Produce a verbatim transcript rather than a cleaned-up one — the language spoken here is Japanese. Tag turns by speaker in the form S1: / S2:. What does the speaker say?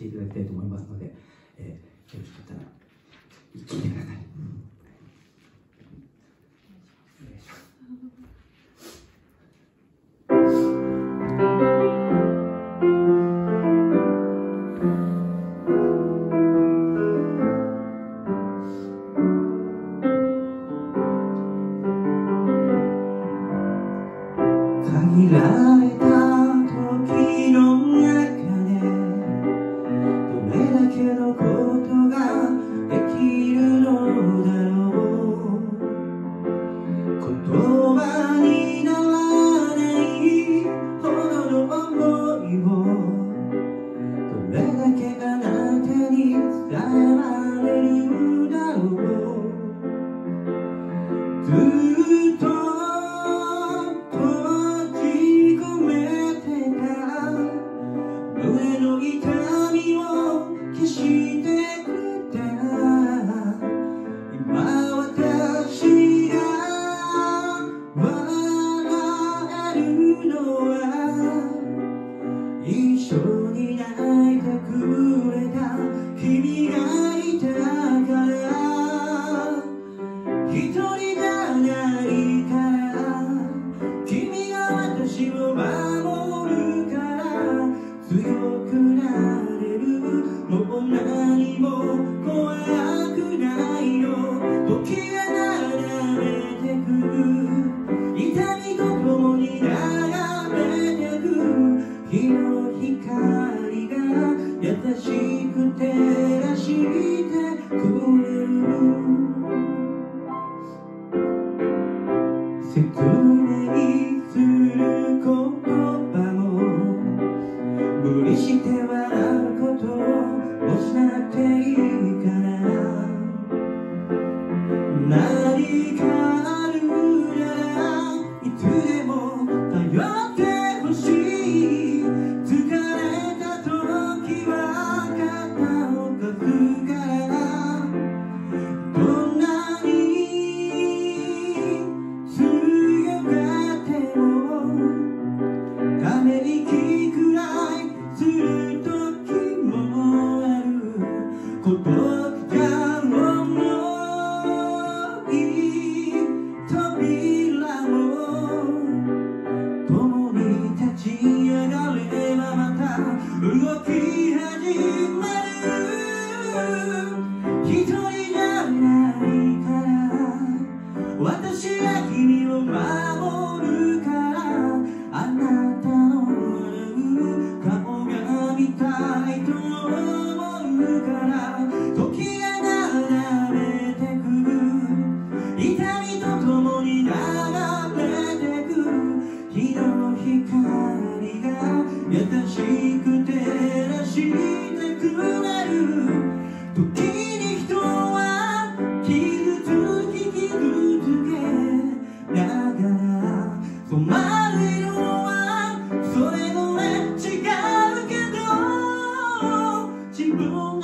S1: ていただきたいと思いますので、えー、よろしかったら聞いてください。限られた時の中でどれだけのことができるのだろう。言葉にならないほどの想いをどれだけあなたに伝えられるだろう。ずっと胸の痛みを消してくれた。今私が笑えるのは一緒に泣いてくれた君がいたから。一人じゃないから君が私を守るから強くなれる。もう何も怖くないよ。時が流れてく痛みとともに流れてく日の光が優しく照らしてくれる。説明する言葉も無理して笑うことをしなくていいから。何かあるならいつでも頼ってほしい。疲れた時は肩を貸すから。どんなに強がってもため息くらいする時もある。ことが重い扉も共に立ち上がればまた動き始まる。一人じゃないから私が君を守るから。あなたの顔が見たいと思うから。時が流れてく痛みとともに流れてく日の光が優しく照らしてくれる。時に人は傷つき傷つけながら染まる色はそれぞれ違うけど自分